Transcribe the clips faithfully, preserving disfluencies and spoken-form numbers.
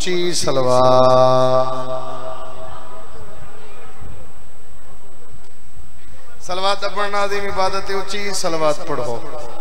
उच्ची सलवात। सलवात पढ़ना आदिम इबादत है, उच्ची सलवात पढ़ो।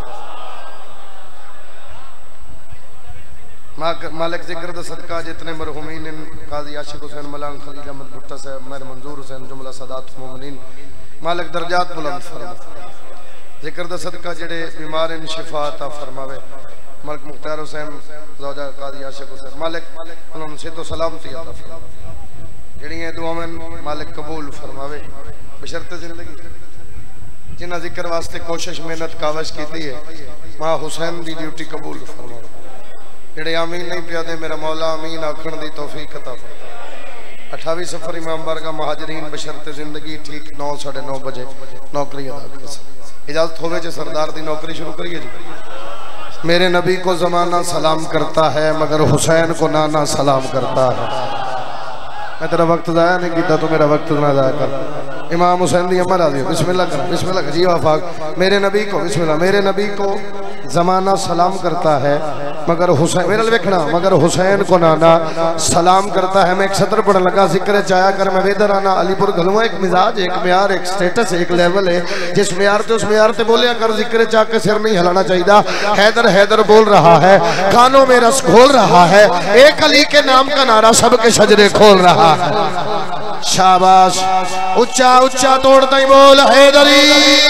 मालिक जिक्र दा सदका जितने मरहुमीन काजी आशिक हुसैन मलांग खलील अहमद भुट्टा साहब मेहर मंजूर हुसैन जुमला सदात मोमिनीन मालिक दर्जात बुलंद फरमा। जिक्र दा सदका जेड़े बीमार इन शिफा अता फरमावे। मालिक मुख्तार हुसैन ज़ौजा काजी आशिक हुसैन मालिक उन्होंने से तो सलामती अता फरमावे। जेड़ियां दुआएं मालिक कबूल फरमावे बशर्ते जिंदगी। जिन्हां जिक्र वास्ते कोशिश मेहनत कावश की है मां हुसैन दी ड्यूटी कबूल फरमावे। जेड़े आमीन नहीं पियादे मेरा मौला आमीन आखण दी तौफीक अता फरमावे। अठावी सफर इमाम बारगाह महाजरीन बशर्ते जिंदगी ठीक नौ साढ़े नौ बजे नौकरी अदा कर सके। इजाजत होवे जे सरदार दी नौकरी शुरू करिए जी। मेरे नबी को जमाना सलाम करता है मगर हुसैन को नाना सलाम करता है। मैं तेरा वक्त जाया नहीं किया तो मेरा वक्त ना जाया कर। इमाम हुसैन दी अम्मा राजी बिस्मिल्लाह कर बिस्मिल्लाह जी वफाक। मेरे नबी को बिस्मिल्लाह मेरे नबी को जमाना सलाम करता है मगर हुसैन मेरे वेखना मगर हुसैन को नाना सलाम करता है। मैं एक सत्र पढ़ने लगा जिक्र चाया कर मैं वेदर आना अलीपुर घलूंगा। एक मिजाज एक म्यार एक स्टेटस एक लेवल है जिस म्यार से उस म्यार से बोलिया कर। जिक्र चाह के सिर नहीं हिलाना चाहिए। हैदर हैदर बोल रहा है कानों में रस घोल रहा है। एक अली के नाम का नारा सबके शजरे खोल रहा है। शाबाश उच्चा उच्चा तोड़ता ही बोल हैदरी।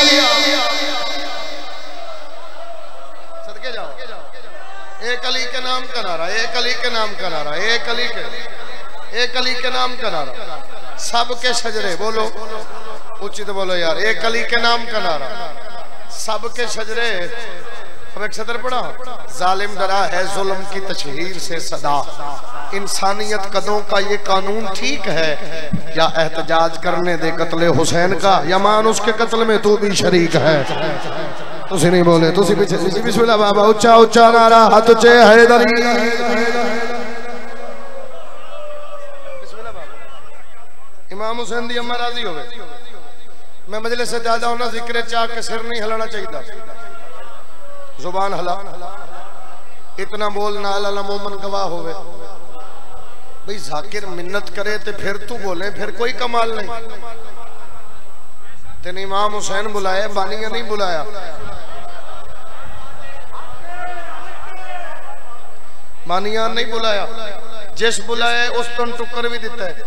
सदके जाओ एक अली के नाम का नारा एक अली के नाम का नारा एक अली के एक अली के नाम का नारा सबके शजरे बोलो उचित बोलो यार। एक अली के नाम का नारा सबके शजरे। अब एक सदर पढ़ा जालिम डरा है जुल्म की तशहीर से सदा। इंसानियत कदों का ये कानून ठीक है या एहतजाज करने दे कत्ले हुसैन का या मान उसके कत्ल में तू भी शरीक है। तुसी नहीं बोले तुसी पीछे बिस्मिल्लाह बाबा उच्चा उच्चा नारा हाथ उच्चे हैदरी। बिस्मिल्लाह बाबा। इमाम हुसैन दी अम्मा राजी होवे। मैं मजलिस से ज्यादा होना जिक्र चाह के सिर नहीं हिलाना चाहिए। जुबान हला इतना बोल ना अल्लाह मोमन गवाह होवे। भाई जाकिर मिन्नत करे तो फिर तू बोले फिर कोई कमाल नहीं। तेन इमाम हुसैन बुलाया बानिया नहीं बुलाया। बानिया नहीं बुलाया जिस बुलाया उस तो टुकर भी दिता है।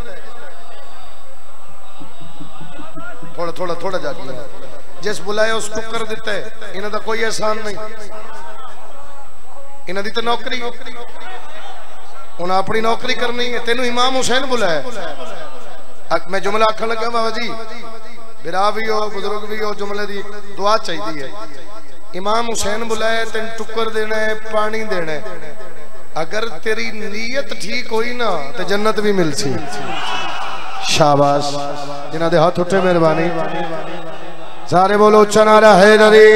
थोड़ा थोड़ा थोड़ा जाके जिस बुलाया उस टुकर दिता है। इन्हां दा कोई एहसान नहीं। इन्हां दी तो नौकरी उन्हें अपनी नौकरी करनी है। तेनू इमाम हुसैन बुलाया। मैं जुमला आखन लगा बाबा जी बिरा भी हो बुजुर्ग भी हो जुमले की दुआ चाहिए है। इमाम हुसैन बुलाया तेन टुकर देना है पानी देना है। अगर तेरी नीयत ठीक हुई ना तो जन्नत भी मिल सी। शाबाश जिन्हां दे हाथ उठे मेहरबानी सारे बोलो उच्चा नारा हैदरी।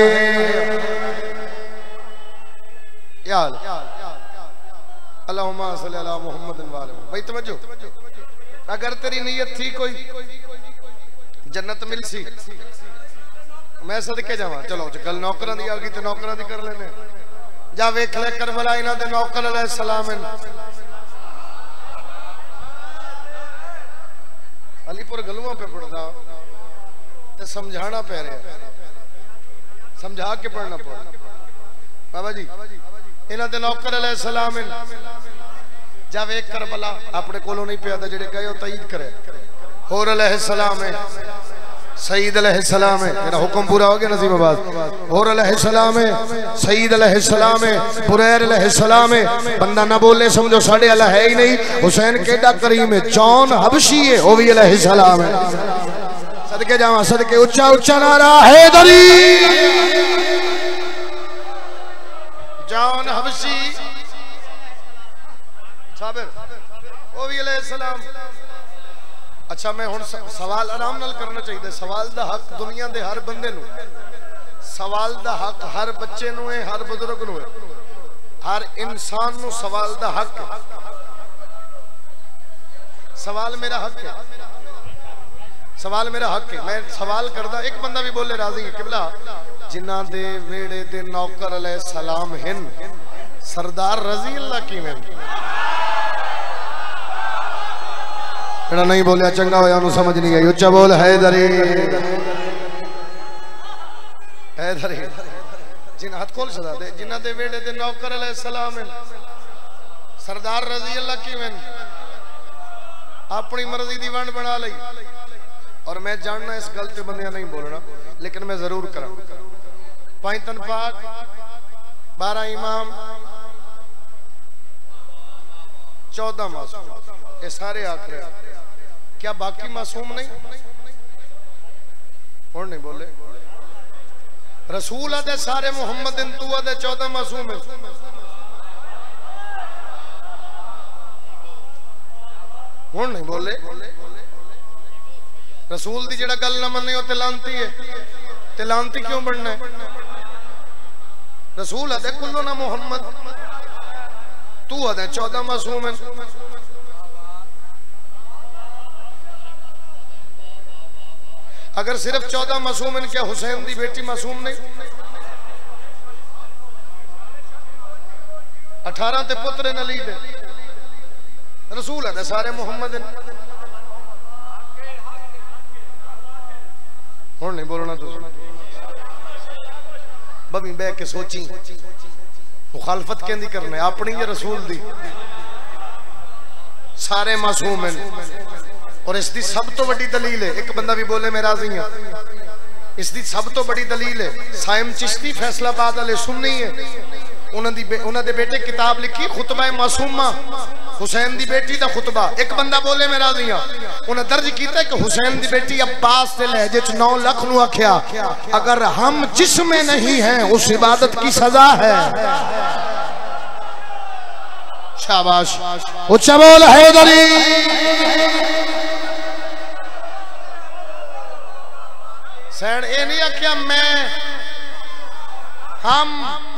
यार अल्लाहुम्मा सल्ली अला मुहम्मद वाले भाई तवज्जो। अगर तेरी नीयत ठीक हुई जन्नत मिल सी। मैं सदके जावा चलो कल नौकरां दी आ गई तो नौकरां दी कर लेने। जा वेख ले करबला इन्हां दे नौकर अलैहि सलाम अलीपुर गलुआं पे पढ़दा ते समझाना पै रहा समझा के पढ़ना पड़ा। बाबा जी इन्हां दे नौकर अलैहि सलाम जा वेख करबला अपने कोलों नहीं पिया जेड़े गए ओ तईद करे। होर अलैहि सलाम है सईद अलैहि सलाम है तेरा हुक्म पूरा हो गया नसीबाबाद। होर अलैहि सलाम है सईद अलैहि सलाम है बुरैर अलैहि सलाम है। बंदा ना बोले समझो साढ़े अल्लाह है ही नहीं। हुसैन केडा करीम है जौन हबशी है वो भी अलैहि सलाम है। सदके जावा सदके उच्चा उच्चा नारा हैदरी। जौन हबशी साबिर वो भी अलैहि सलाम। अच्छा मैं हुण सवाल आराम नाल करना चाहिए। सवाल दा हक दुनिया दे हर बंदे नूं। सवाल दा हक हर बच्चे नूं है हर बुजुर्ग नूं है हर इंसान नूं सवाल दा हक है। सवाल मेरा हक है। सवाल मेरा हक है। मैं सवाल करदा एक बंदा भी बोले राजी है किबला जिन्हां दे वेड़े दे नौकर अलैहि सलाम हिन सरदार रजी अल्लाह किवें जेड़ा नहीं बोलिया चंगा होया उन्होंने समझ नहीं आई। उच्चा बोल हैदरी हैदरी। जिन हाथ खोल सदा दे जिन्हां दे वेड़े ते नौकर अलैहिस्सलाम सरदार रजी अल्लाह की मैन अपनी मर्जी दी वंड बना ली। और मैं जानना इस गल ते बंदियां नहीं बोलना, लेकिन मैं जरूर करा। पैंतन पाक, बारह इमाम, चौदह मासूम, ये सारे आखिर क्या बाकी मासूम नहीं? और नहीं बोले रसूल आदे सारे मोहम्मद तू आदे चौदह मासूम है। हुण नहीं बोले रसूल दी जेड़ा गल ना मन्ने ते लांती है। ते लांती क्यों बनना है? रसूल आदे कुल्लो ना मोहम्मद, तू आदे चौदह मासूम है। अगर सिर्फ चौदह मासूम है, क्या हुसैन दी बेटी मासूम नहीं? अठारह ते पुत्र नली दे रसूल है सारे मोहम्मद। हुण नहीं बोलना तुम बबी बह के सोची मुखालफत कहंदी करना है अपनी या रसूल दी। सारे मासूम हैं और इसकी सब तो बड़ी दलील है। एक बंदा भी बोले मैं राजी हाँ, इसकी सब तो बड़ी दलील है साइम चिश्ती फैसलाबाद वाले सुन्नी है। उन्होंने उन्होंने बेटे किताब लिखी खुतबा मासूमा, हुसैन दी बेटी दा खुतबा। एक बंदा बोले मैं राजी हाँ, उन्हें दर्ज किया कि हुसैन दी बेटी अब्बास दे लहजे च नौ लख नू आख्या अगर हम जिसमें नहीं हैं उस इबादत की सजा है। शाबाश उच्चा बोल हैदरी। सैन ये नहीं आख्या मैं हम,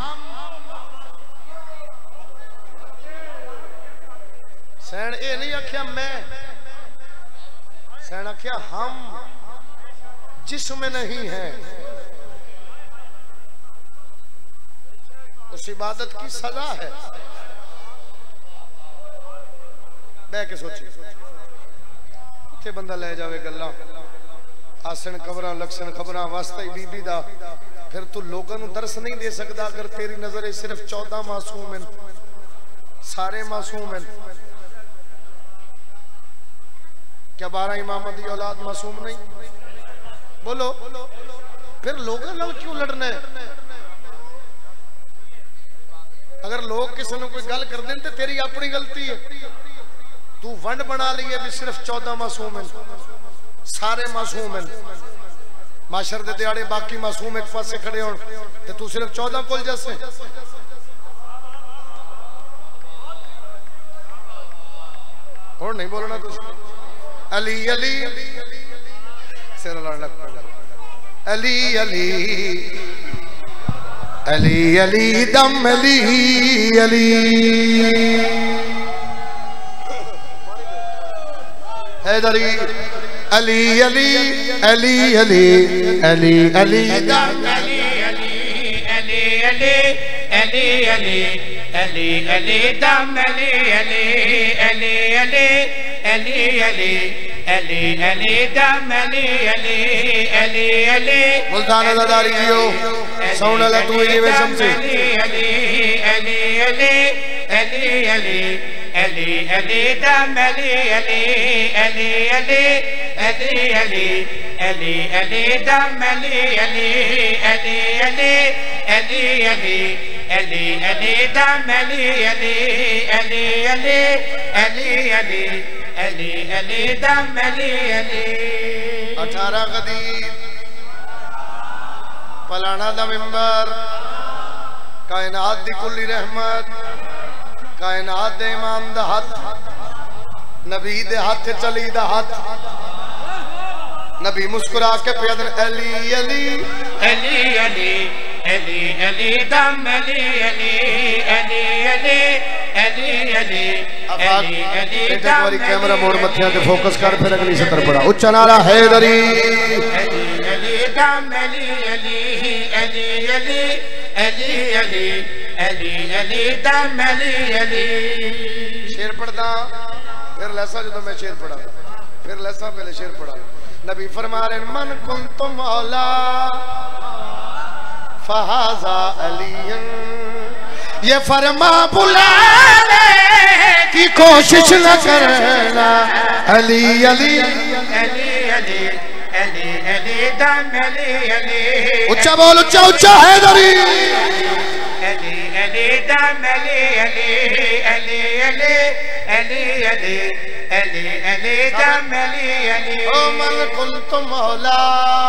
सैन ये नहीं आख्या मैं, सैन आख्या हम जिसमें नहीं है उस इबादत की सजा है। बह के सोची इत्थे बंदा ले जावे गल्लां आसन कबरां लक्षण खबरां वास्ते बीबी दा, फिर तू लोगों को दर्श नहीं दे सकता। अगर तेरी नजर सिर्फ चौदह मासूम हैं, सारे मासूम हैं, क्या बारह इमाम दी औलाद मासूम नहीं? बोलो फिर लोगों नाल क्यों लड़ना है? अगर लोग किसी ने कोई गल कर दें तो तेरी अपनी गलती है। तू वंड बना ली है भी सिर्फ चौदह मासूम हैं, सारे मासूम हैं। माशर दे दिहाड़े बाकी मासूम एक पासे खड़े हो तो तू सिर्फ चौदह कोल जैसे। और नहीं बोलना तुझ अली अली सिर लग अली अली अली अली दम अली अली हैदरी अली अली अली अली अली अली दम अली अली अली अली अली अली अली अली दम अली अली अली अली अली अली अली अली दम अली अली अली अली मुल्तान ज़ादारी जियो सोना ला तू ये वे समझे अली अली अली अली अली अली अली अली दम अली अली अली अली अली अली अली अली दम अली अली अली अली अली अली अली अली दम अली अली अली अली अली अली अली अली दम अली अली अठारह गदीर पलाना दा मिंबर कायनात दी कुल्ली रहमत कायनात दे इमाम दा हाथ नबी दे हाथ चली दा हाथ नबी मुस्कुरा के पियादन अली अली अली अली अली अली दम अली अली अली अली अली अली अली अली एक बारी कैमरा मोड़ मथिया के फोकस कर फिर अगली सतर पड़ा उच्च नारा हैदरी अली अली दम अली अली अली अली अली अली अली अली दम अली अली शेर पढ़दा फिर लैसा जो मैं शेर पढ़ा फिर लसा पहले शेर पढ़ा। नबी फरमा रहे मन कुन तो मौला फहाजा अलियन, ये फरमा बुलाने की कोशिश न करना। अली अली अली अली अली अली दम अली अली, उच्चा बोल उच्चा उच्चा हैदरी। अली अली दम अली अली अली अली अली अली अली अली दम अली अली। ओ मन कुल तो मौला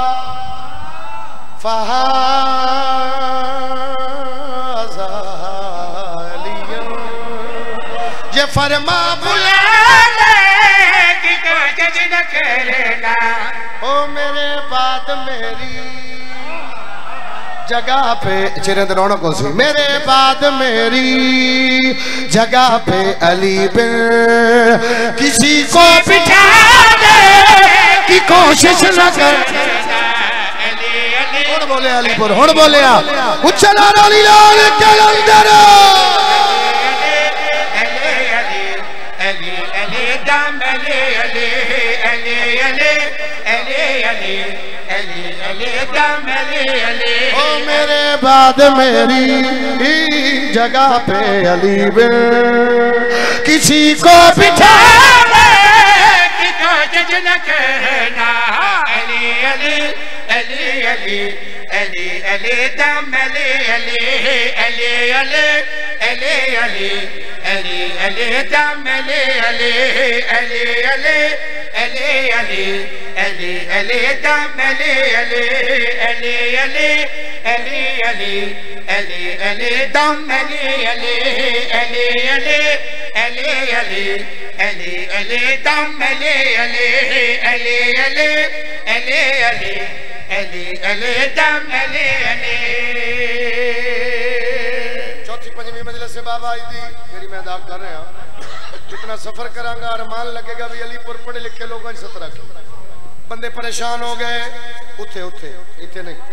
फहाजा अलियन, ये फरमा बुलाने की कोशिश न करना। ओ मेरे बाद मेरी जगह पे चेहरे ते रौनक सी, मेरे बाद मेरी जगह पे अली बिन किसी को बिठाने की कोशिश न कर। हुण बोले अलीपुर, हुण बोले उछला अली लाल कलंदर। ओ मेरे बाद मेरी जगह पे अली बिन किसी को बिठाने की कोशिश न करना। अली अली अली अली अली अली दम अली अली अली अली अली अली अली अली दम अली अली अली अली अली अली अली अली दम अली अली अली अली अली अली अली अली दम अली अली अली अली अली अली अली अली दम अली अली अली अली अली अली अली अली दम अली अली। चौथी पंजवीं मंजिल से बाबा आई थी मेरी मैं अदा कर रहा। जितना सफर करांगा अरमान लगेगा भी अलीपुर पढ़े लिखे लोगों सत्रह के बंदे परेशान हो गए। उथे उथे इथे नहीं,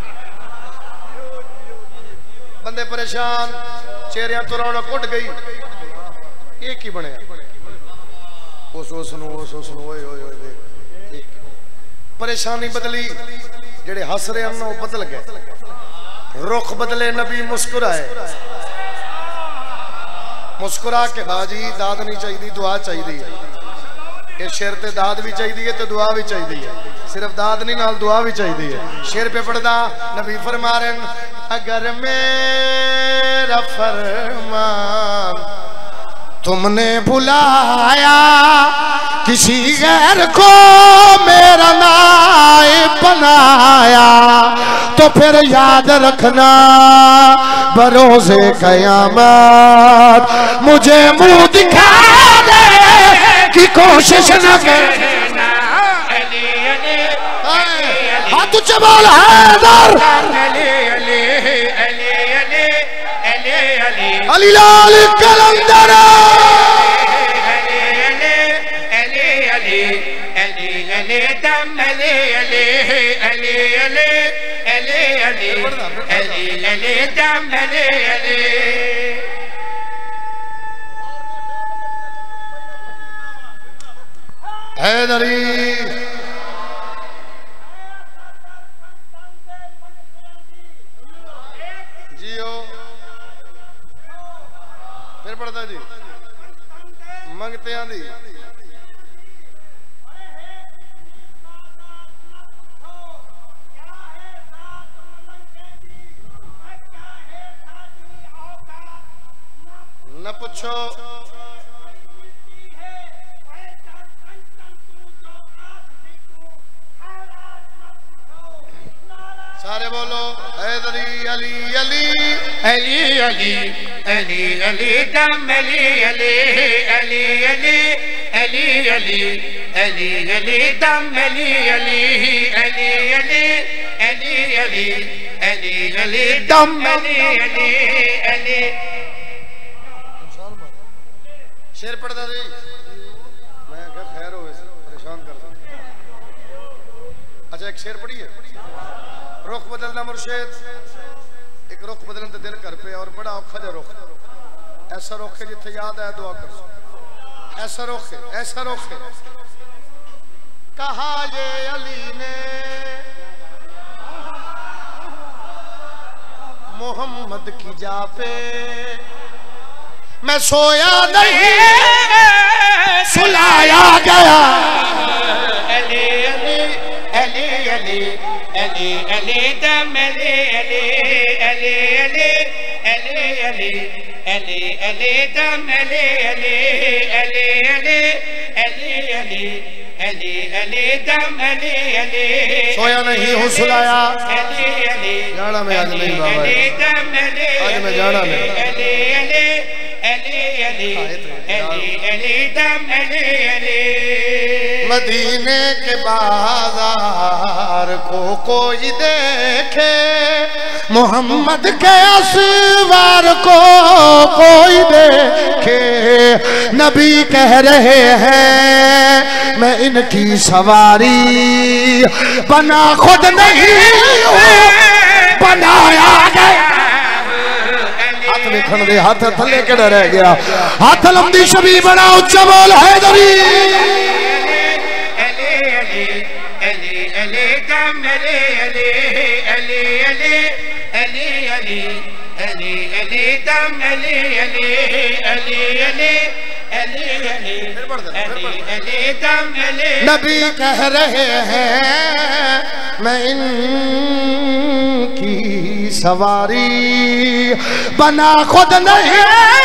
बंदे परेशान, चेहरिया तो रौनक उठ गई। एक ही बने उस उसनू उस उसनू ओए ओए ओए परेशानी बदली। जेड़े हस रहे हैं वो बदल गए, रुख बदले। नबी मुस्कुराए, मुस्कुरा के बाजी दाद नहीं चाहिए दुआ चाहिए। ये शेर ते दाद भी चाहिए तो दुआ भी चाहिए, सिर्फ दाद नहीं नाल दुआ भी चाहिए। शेर पे पढ़दा नबी फरमा रहे अगर मेरा फरमान तुमने बुलाया किसी गैर को मेरा नायब बनाया तो फिर याद रखना बरोज़े क़यामत मुझे मुंह दिखाने की कोशिश न करना। हाथ ऊंचे बोल हैदर अली लाल कलंदर। हैदरी जियो फिर पढ़ता जी मंगते आंदी न पूछो सारे बोलो हैदरी अली अली अली अली अली अली दम अली अली अली अली अली अली अली अली दम अली अली अली अली अली अली अली अली दम अली अली अली। शेर पढ़ता थी मैं क्या खैर हो वैसे परेशान कर दो। अच्छा एक शेर पढ़िए रुख बदलना मुर्शिद। एक रुख बदलन तो दिल कर पे और बड़ा औखा जा रुख ऐसा रुख है जिथे याद है दुआ कर। ऐसा रुख है ऐसा रुख है कहा ये अली ने मोहम्मद की जा पे मैं सोया नहीं सुलाया गया। अली अली अली अली अली अली दम अली अली अली अली अली अली अली अली दम अली अली अली अली अली अली अली अली दम अली अली सोया नहीं हूँ सुलाया। अली अली जाना मैं आज नहीं बाबा, अली दम अली आज मैं जाना नहीं। अली अली अली अली अली अली दम अली अली मदीने के बाजार को कोई देखे मोहम्मद के असवार को कोई देखे नबी कह रहे हैं मैं इनकी सवारी बना खुद नहीं बनाया गया। हाथ देखने दे, हाथ थले के रह गया, हाथ लंबी शबी बना उच्चा बोल हैदरी। नबी कह रहे हैं मैं इनकी सवारी बना खुद नहीं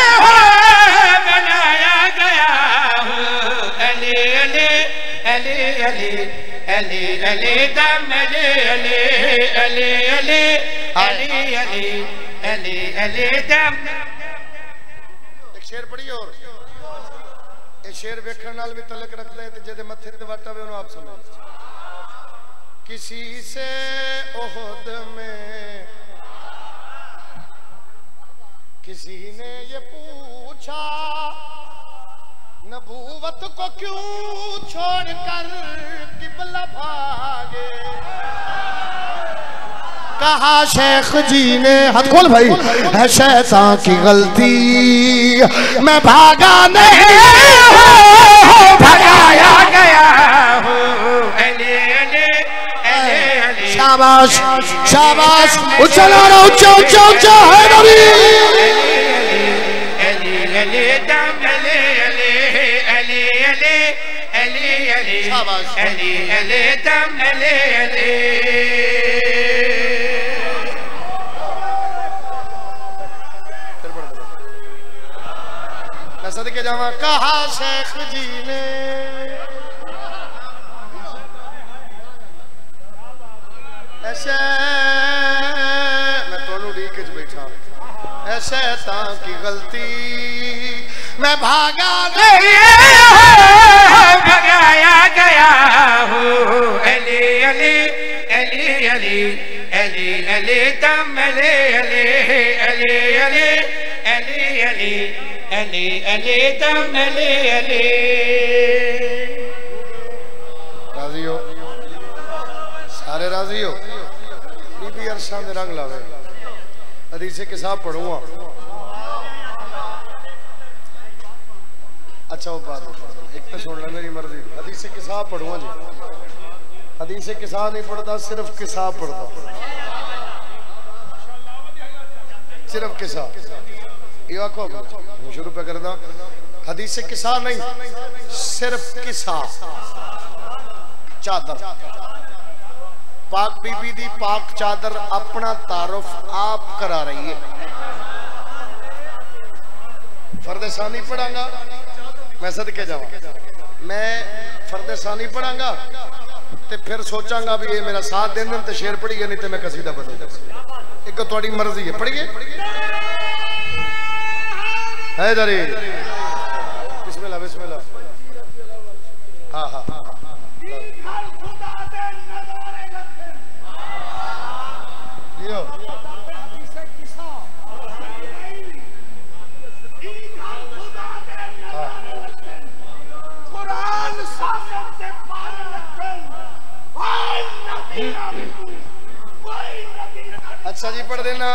बनाया गया हूँ। अली अली अली अली अली अली दम अली अली अली अली अली अली अली अली दम। एक शेर पढ़ी और ये शेर वेखण नाल भी तलक रखता है जेदे मथे ते वाटा वे उन्होंने आप समझ। किसी से ओहद में किसी ने ये पूछा नबूवत को क्यों छोड़कर किबला भागे। कहा शेख जी ने हाथ खोल भाई है शैतान की गलती मैं भागा नहीं भगाया गया हूँ। शाबाश शाबाश उच्चा नारा उच्चा उच्चा उच्चा है नबी। अली अली दम अली अली अली अली अली अली शाबाश अली अली दम अली अली। मैं सदके जावा कहा शेख जी ने ऐसे मैं तोनू ढीक च बैठा ऐसे तां की गलती मैं भागा नहीं भगाया गया हूँ। अली अली अली अली अली अली दम अली अली अली अली अली अली अली अली दम अली अली। राजी हो सारे राजी हो। बीबी अरशा में रंग लावे हदीसे के साथ पढ़ूंगा। अच्छा वो बात एक तो सुन लो मेरी मर्जी हदीसे के साथ पढ़ूंगा जी। हदीसे के साथ नहीं पढ़ता सिर्फ के साथ पढ़ता सिर्फ के साथ ये आखो शुरू पे करना हदीसे के साथ नहीं सिर्फ के साथ चादर पाक बीबी दी पाक चादर अपना तारुफ आप करा रही है। फर्द सानी पढ़ांगा मैं सदके जावा मैं फर्द सानी पढ़ांगा ते फिर सोचांगा भी ये मेरा साथ देन देन ते शेर पढ़िए नहीं तो मैं कसीदा बदल एक थोड़ी मर्जी है पढ़िए है दरी बिस्मिल्लाह बिस्मिल्लाह हाँ हाँ अच्छा जी पढ़ देना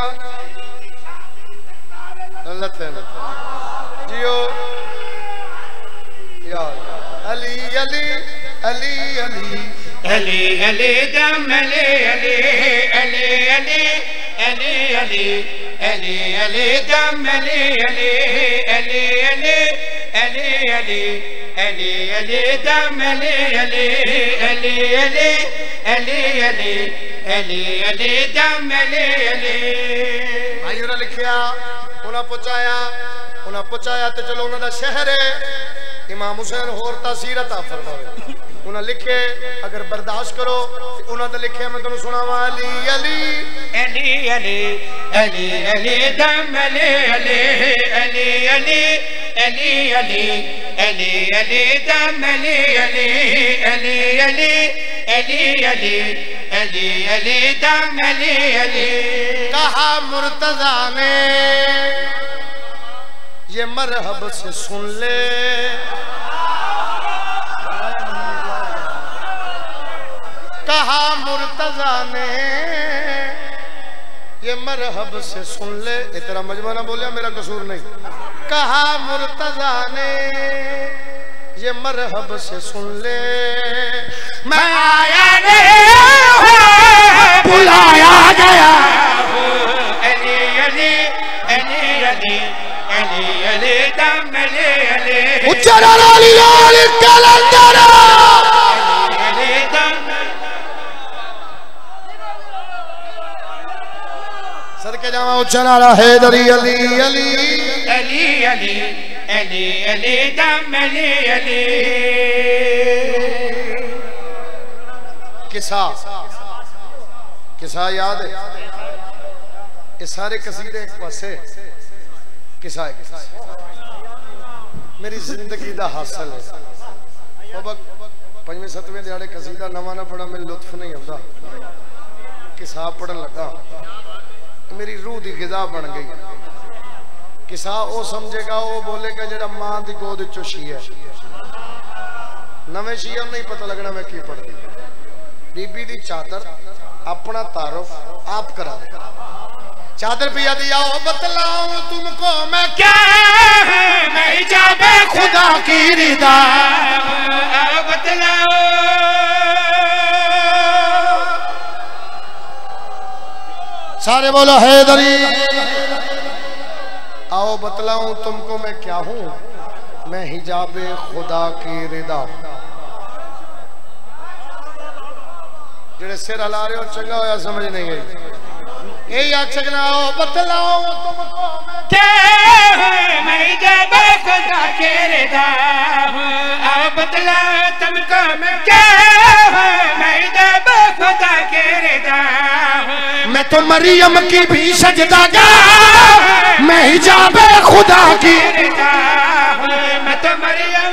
जियो या अली अली अली अली अली अली दम अली अली अली अली अली अली अली अली दम अली अली अली अली अली अली अली अली दम अली अली अली अली अली अली अली अली दम अली अली। भाई उन्हें लिखिया उन्हें पहुंचाया उन्हें पहुंचाया तो चलो उन्होंने शहर है इमाम हुसैन होर तासीर अता फरमावे उन्हें लिखे अगर बर्दाश्त करो उन्होंने लिखे मैं तुम सुनावा अली अली अली अली अली अली दम अली अली अली अली अली अली अली अली दम अली अली अली अली अली अली अली अली दम अली अली। कहा मुर्तजा ने ये मरहब से सुन ले कहा मुर्तजा ने ये मरहब से सुन ले। ये तेरा मजमा ना बोलिया मेरा कसूर नहीं। कहा मुर्तजा ने ये मरहब से सुन ले मैं आया नहीं बुलाया गया अली अली अली अली अली अली दम अली अली उच्चारण अली अली कलंदर अली दम सर के जावा उच्चारण हैदरी अली अली अली अली अली अली दम अली अली। किसा किसा याद है ये सारे कसीदे एक पासे किसा एक मेरी जिंदगी दा हासिल है बाबा पंजवें सतवें दिहाड़े कसीदा नवा ना पढ़ा मैं लुत्फ नहीं आता किसा पढ़न लगा मेरी रूह की गिजा बन गई। किसा वो समझेगा वो बोलेगा जरा मां की गोद चो शी है नवे शी नहीं पता लगना मैं की पढ़ रही बीबी दी चादर अपना तारुफ आप करा दे चादर पिया दी आओ बतलाऊं तुमको मैं क्या मैं जाबे खुदा की रिदा आओ बतलाओ सारे बोलो हैदरी आओ बतलाऊं तुमको मैं क्या हूं मैं हिजाबे खुदा की रिदा। जेड़े सिर हिला रहे हो चंगा होया समझ नहीं आई यही आख सकना आओ बतलाऊं तुमको क्या मैं हिजाबे खुदा की रिदा आओ बतलाओ तुमको मैं क्या मैं हिजाबे खुदा की रिदा मैं तो मरियम की भी सजदागा मैं हिजाबे खुदा की मैं तो मरियम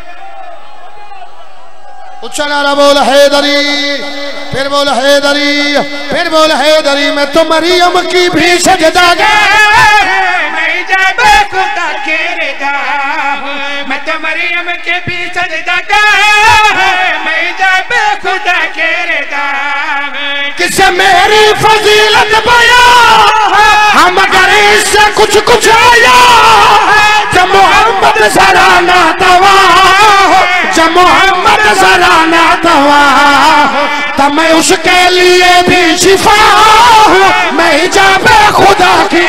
उच्चा नारा बोल हैदरी फिर बोल हैदरी फिर बोल हैदरी मैं तो मरियम की भी सजदागा मैं हिजाबे खुदा की रिदा मैं तो मरियम के भी सजदागा मैं हिजाबे खुदा की रिदा। किसे मेरी फजीलत बया हम अगर इससे कुछ कुछ आया जब मोहम्मद सराना तवा जब मोहम्मद सराना तवा तब मैं उसके लिए भी शिफा मैं हिजाबे खुदा की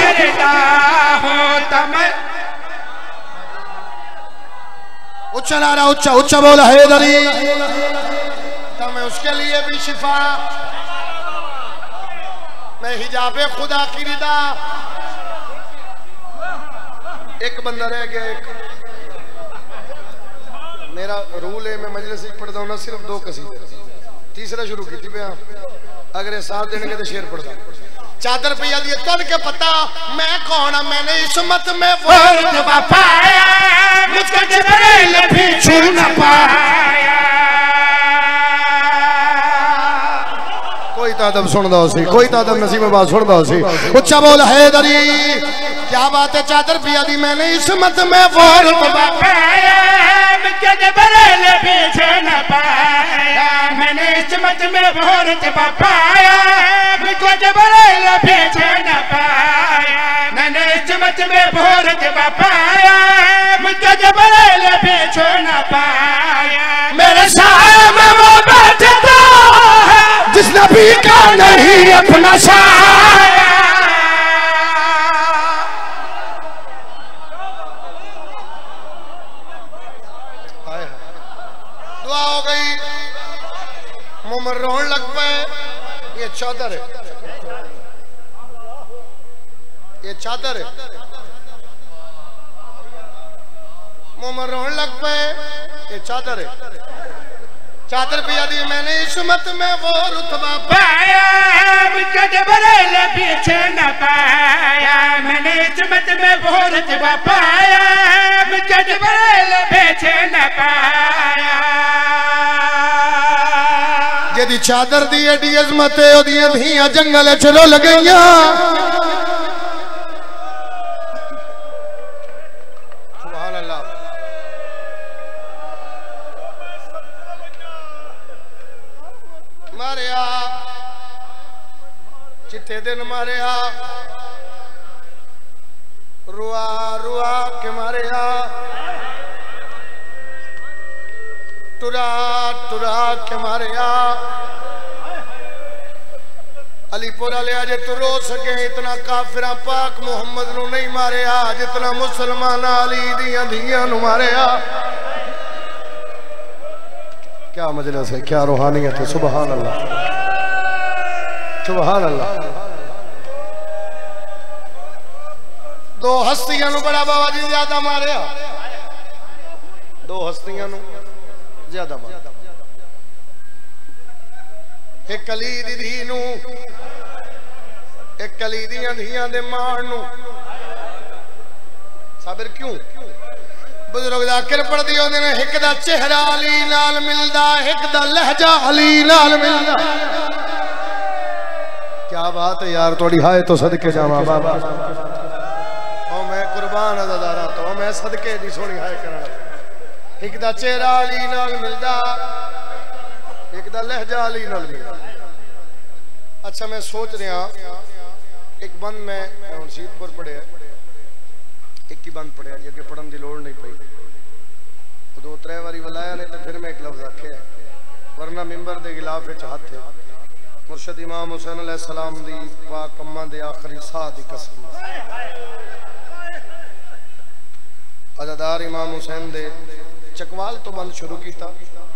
उच्चा नारा उच्चा उच्चा बोल हैदरी तब मैं उसके लिए भी शिफा मैं हिजाबे खुदा की रिदा। एक बंदा रह गया एक मेरा रूल है मैं मजलिस पढ़ता हूँ ना सिर्फ दो कसीदे तीसरा शुरू की पे अगर साथ देने के शेर पढ़ता चादर पिया दिए तुन के पता मैं कौन मैंने इसमत में वो पाया मुझको जिब्रील भी छू न पाया। कोई तादम सुनदा सी कोई तादम नसीब बात सुनदा सी उच्चा बोल हैदरी क्या बात है चादर पिया दी मैंने इसमत में वो पाया मुझको जिब्रील भी छू न पाया मैंने इसमत में भोरत पाया मुझको जिब्रील भी छू न पाया मैंने इसमत में भोरत पाया मुझको जिब्रील भी छू न पाया मेरे साहब नबी का नहीं अपना साया। दुआ हो गई, मुंह में रोन लग पे। ये चादर है, ये चादर है, मुंह में रोन लग पे। ये चादर है, चादर पिया दी मैंने इस्मत में वो रुतबा पाया, मुझे बरेल पीछे न पाया। मैंने इस्मत में वो रुतबा पाया, मुझे बरेल पीछे न पाया। जेदी चादर दी एडी अजमत है, ओदियां धीयां जंगल च रुल गईयां। सुभान अल्लाह। मारिया चिट्ठे दिन मारिया, रुआ रुआ के मारिया, टुरा टुरा के मारिया। अलीपुरा लिया जे तू रो सके इतना काफिरा पाक मुहम्मद नू नहीं मारिया जितना मुसलमान अली दियां धीयां नू मारिया। क्या मजलिस है, क्या रूहानियत है। सुभान अल्लाह, सुभान अल्लाह। दो हस्तियां नू बड़ा बाबा जी ज्यादा मारिया, दो हस्तियां नू ज्यादा मारिया। एक अली दी धी नू, एक अली दियां धीयां दे मां नू। साबिर क्यों? बुजुर्ग जाकिर पढ़ दी होंदे ने, एक दा चेहरा अली नाल मिलदा, एक दा लहजा अली नाल मिलदा। क्या बात है यार, थोड़ी हाय तो सदके जावा बाबा। ओ मैं कुर्बान अज़ादारा तो मैं सदके दी सोनी हाय करना। एक दा चेहरा अली नाल मिलदा, एक दा लहजा अली नाल मिलदा। अच्छा मैं सोच रहा एक बंद मैं हुण सीतपुर पढ़िया, एक ही बंद पढ़िया जी, अगे पढ़न की लोड़ नहीं पई। दो त्रै बारी बुलाया ने तो फिर मैं एक लफ्ज आखे, वरना मिंबर के गिलाफ हाथ है। मुर्शद इमाम हुसैन अलैहिस्सलाम दी पाक अम्मा दे आखिरी साह दी कसम। अज़ादार इमाम हुसैन दे चकवाल तो बंद शुरू किया,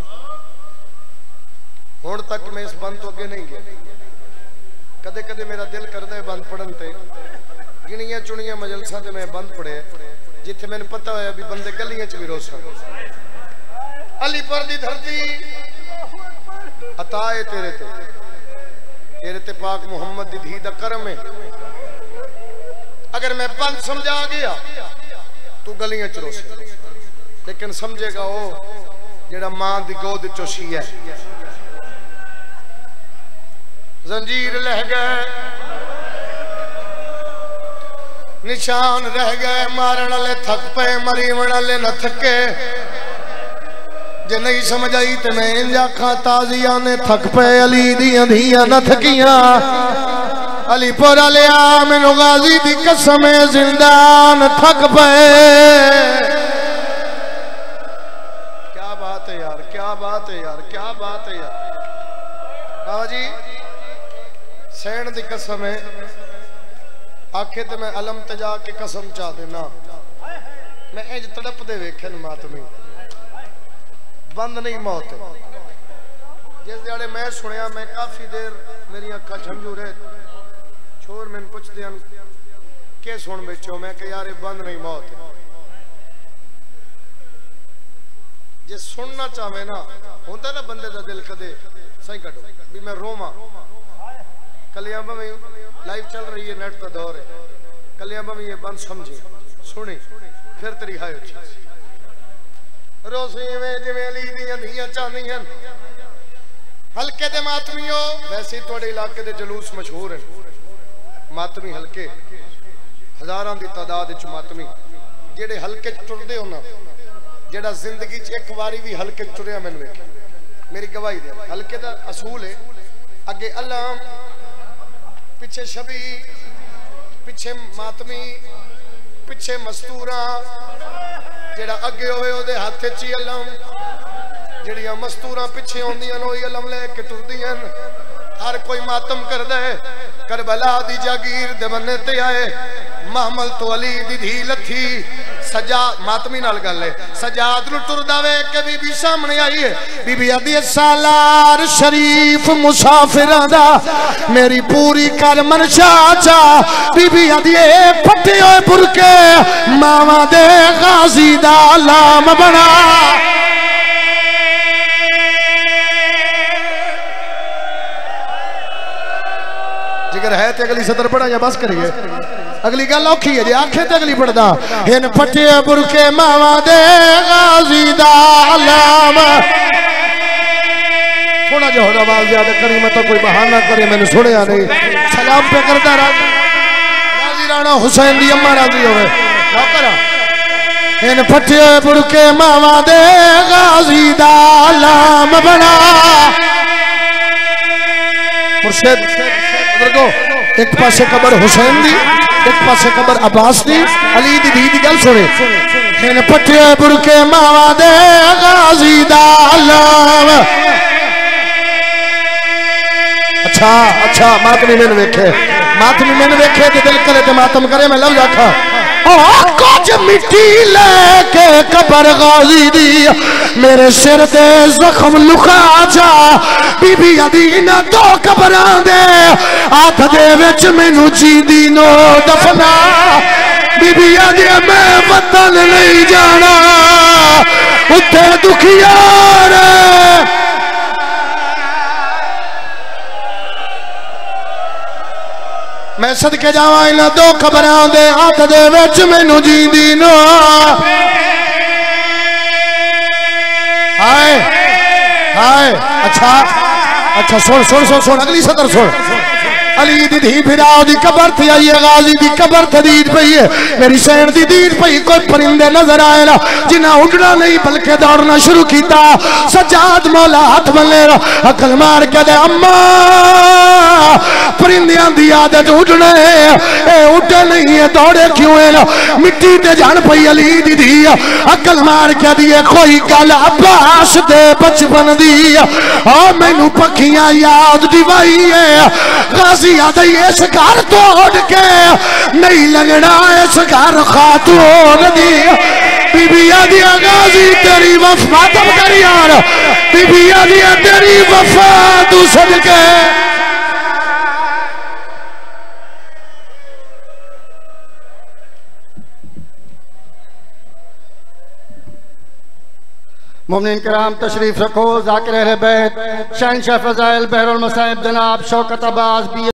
हुण तक मैं इस बंद तो अगे नहीं गया। कदे कदे मेरा दिल करता है बंद पढ़न ते, गिनिया चुनिया मजलसा ते मैं बंद पढ़े जिथे मैंने पता होया भी बंदे गलियां च भी रो सकते। अलीपुर दी धरती अता है तेरे ते, तेरे ते पाक मुहम्मद दी धी दा करम है। अगर मैं बंद समझा गया तू गलियां च रो सके, लेकिन समझेगा वो जेड़ा मां दी गोद चोशी है। जंजीर लह गए, निशान रह गए, मारन वाले थक पे, मरीवन वाले न थके। जे नहीं समझ आई तो मैं इंज आखा, ताजिया ने थक पे, अली दियां धीयां न थकियां। अलीपुर लिया मैनू गाजी दी कसम जिंदान थक पे। क्या बात है यार, क्या बात है यार, क्या बात है यार। बाबा जी सैन दी कसम है, आखे तो मैं अलम तजा के कसम चा देना। मैं इंज तड़प दे वेखे मातमी, बंद नहीं मौत। जिस दिहाड़े मैं सुनिया मैं काफी देर मेरी अखा झंझू रहे। छोर मैंने पुछते हैं के सुन बैठो, मैं कि यार बंद नहीं मौत। जे सुनना चाहे ना होंदा ना बंदे का दिल कदे सही कटो भी मैं रोवा। कलियां में लाइव चल रही है, नेट का दौर है। कलियां में ये बंद समझे सुनी फिर तेरी हाय रोसी में जिवें अली दियां धीयां चाहदियां। हल्के दे मातमीओ, वैसे थोड़े इलाके दे जुलूस मशहूर हैं। मातमी हल्के हजारां दी तादाद विच मातमी जेड़े हल्के च टुरदे हो ना, जेड़ा जिंदगी च एक बारी भी हल्के च टुरिया मैनूं वेख मेरी गवाही दे। हल्के दा असूल है अगे अल्लाह, पिछे शबी, पिछे मातमी, पिछे मस्तूरा। जेड़ा अगे होवे ओदे हाथ च ही अलम, जेड़ियां मस्तूरा पिछे आउंदियां ओही अलम लेके टुरदियां। हर कोई मातम कर दे करबला दी जागीर दे बन्ने ते आए महमल तो अली दी धी लथी सजा मातमी नाल गल है सजाद नु टुरदा वे के बीबी सामने आई है बीबी आदी सालार शरीफ मुसाफिरां दा मेरी पूरी कर मनशा चा बीबी आदी फटे होए बुरके मावा दे गाजी दा लाम बना जिगर है ते अगली सदर पढ़ा या बस करिए अगली गल औखी है जे आखे ते अगली पढ़दा हिन फटे बुरके मावा दे गाजी दा लाम थोड़ा जो होगा आवाज ज्यादा करी मत तो कोई बहाना करे मैंने सुनया नहीं सलाम पे करता राजी राजी राणा हुसैन दी अम्मा राजी होवे नौकर हिन फटे बुरके मावा दे गाजी दा लाम बना मुर्शिद बुजुर्गो एक पासे कबर हुसैन दी एक पासे कबर अब्बास दी अली दी धी दी गल सुने हिन पट्टे बुरके मावा दे गाजी दा लाम अच्छा अच्छा मातमी मैंने वेखे मातमी मैंने वेखे ते दिल करे ते मातम करे मैं लफ्ज आखा कुछ मिट्टी लेके कबर गाजी दी मेरे सिर दे जख्म लुका जा बीबी आदी ना दो कबरां दे हाथ दे विच मैनू जींदी नो दफना बीबी आदी मैं वतन नहीं जाना उत्थे दुखियार मैं सदके जावा इन्हां दो खबरां दे हाथ दे विच मैनू जींदी नो हाय हाय अच्छा अच्छा सुन सुन सुन सुन अगली सदर सुन अली दी धी फिराओ दी कबर थी आई है गाजी दी कबर थी दीद पई है मेरी सैन दी दीद पई कोई परिंदे नजर आए ना जिन्हें उड़ना नहीं बल्कि दौड़ना शुरू किया सजाद मौला हाथ बल्ले अकल मार के दे अम्मा परिंदियां दी आदत उड़ने ए उड़े नहीं है दौड़े क्यों है मिट्टी ते जान पई अली दी धी अकल मार के दिए कोई गल अब्बास दे बचपन दी आ मैनू पखियां याद दिवाई है गाजी याद इस घर तोड़ के नहीं लगना इस घर खातून दी बीबी आदि गाजी तेरी वफा तब कर यार बीबी आदि तेरी वफा तू सदके मोमिन कराम तशरीफ रखो जाकिर अहले बैत शहंशाह फज़ाइल बहरुल मसाइब जनाब शौकत अब्बास बी